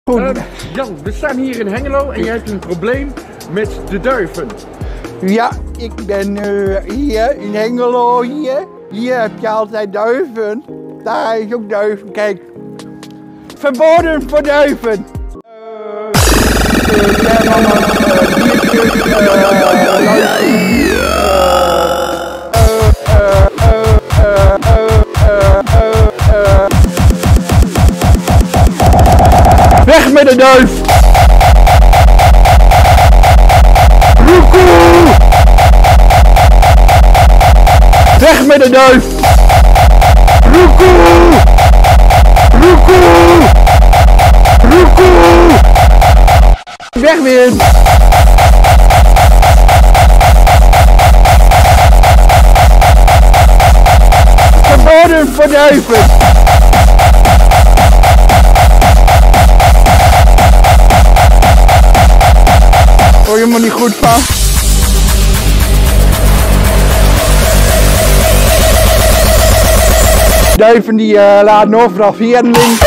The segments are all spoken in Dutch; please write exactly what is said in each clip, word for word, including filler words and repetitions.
Uh, Jan, we staan hier in Hengelo en je hebt een probleem met de duiven. Ja, ik ben uh, hier in Hengelo hier. Hier heb je altijd duiven. Daar is ook duiven, kijk. Verboden voor duiven. Weg met de duif! Roekoe! Weg met de duif! Roekoe! Roekoe! Roekoe! Weg weer! Verboden voor duiven! Hoor je me niet goed van? Duiven die uh, laten overal veerling.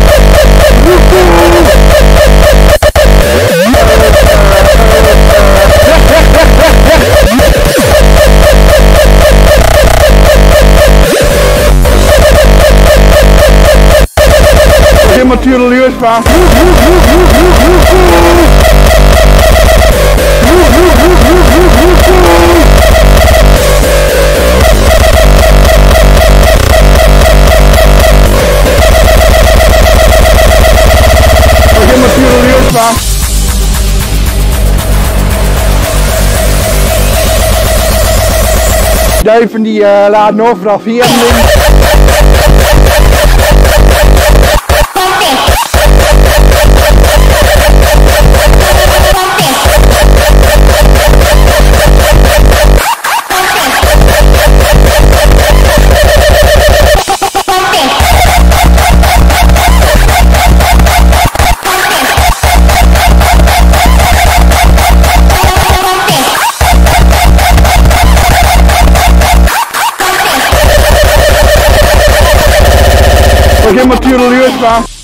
Helemaal tureluurs van. Duiven die uh, laten overal veerling. Helemaal tureluurs van.